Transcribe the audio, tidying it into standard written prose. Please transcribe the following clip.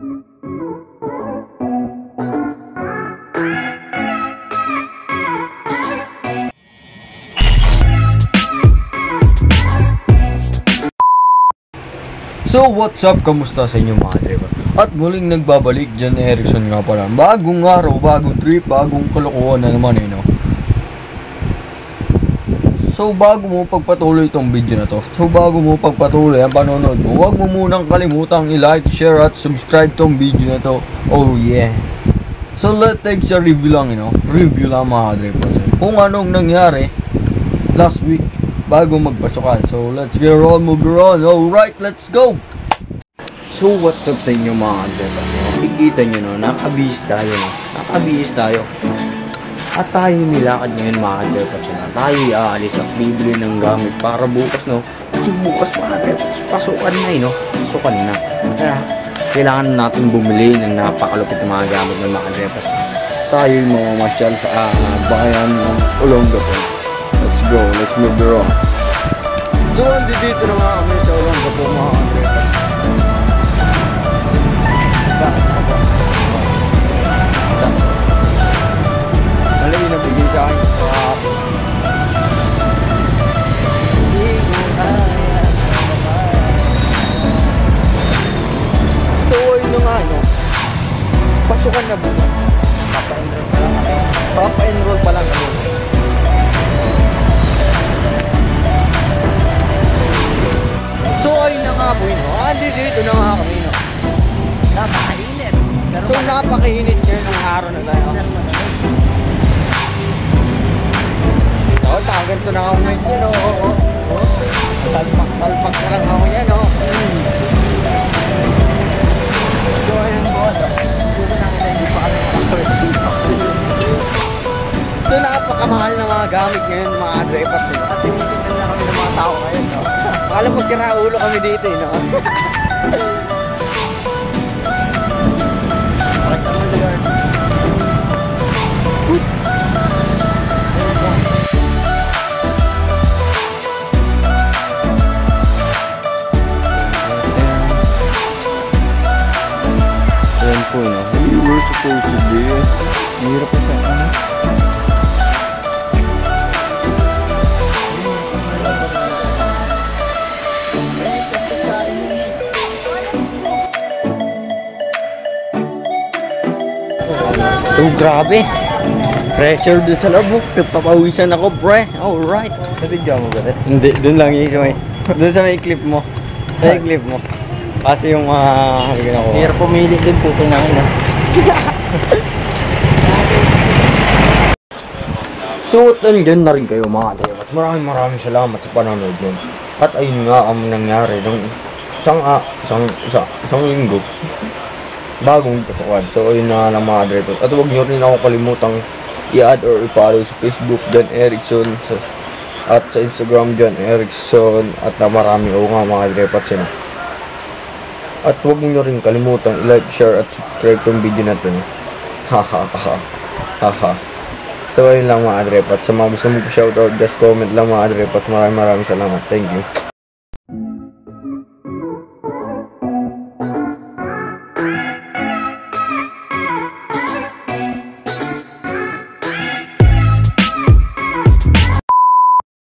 So what's up? Kamusta sa inyo mga driver? At muling nagbabalik dyan Erickson nga pala. Bagong araw, bagong trip, bagong kalokohan na naman no? So bago mo pagpatuloy itong video na to, ang panonood mo, huwag mo munang kalimutang i-like, share at subscribe tong video na to. Oh yeah. So let's take a review lang review lang mga driver. Kung anong nangyari last week bago magpasukan. So let's get on, move on. Alright, let's go! So what's up sa inyo mga driver? Kikita nyo nakabihis tayo. At tayo nilakad ngayon mga driver. Tayo aalis at bibili ng gamit para bukas kasi bukas mga driver, pasukan na kaya kailangan natin bumili ng napakalupit na mga gamit ng mga driver. Tayo mamamasyal sa bayan ng Olongapo. Let's go, let's move on. So dito na nga kami sa Olongapo mga driver. Malay nagbigay sa akin so yun nga pasukan na bukas. Papa-enroll pa lang kami. So ayun na nga po dito na nga kami napakainit. So napakainit ngayon ng araw na tayo. Ganito na ako ngayon salpak na lang ako yan So ayun po so napakamahal na mga gamit ngayon mga drivers at tinitignan na kami ng mga tao ngayon alam mo sira ulo kami dito we were supposed to be hirap pa sa so grabe pressure doon sa loob papawisan ako pre. Alright, nabigyan mo ba rin? Hindi, doon lang doon sa may clip mo kasi yung hirap pumili din po kinain So andyan na rin kayo mga driver. Maraming salamat sa panonood nun. At ayun nga ang nangyari nung isang linggo bagong pasukan. So ayun na lang mga driver. At huwag nyo rin ako kalimutang i-add or i-follow sa Facebook John Erickson at sa Instagram John Erickson at marami nga mga driver At huwag nyo rin kalimutan i-like, share at subscribe tong video na ito. So ayun lang mga adrepat. Sa mga gusto mo shoutout, just comment lang mga adrepat. Maraming salamat. Thank you.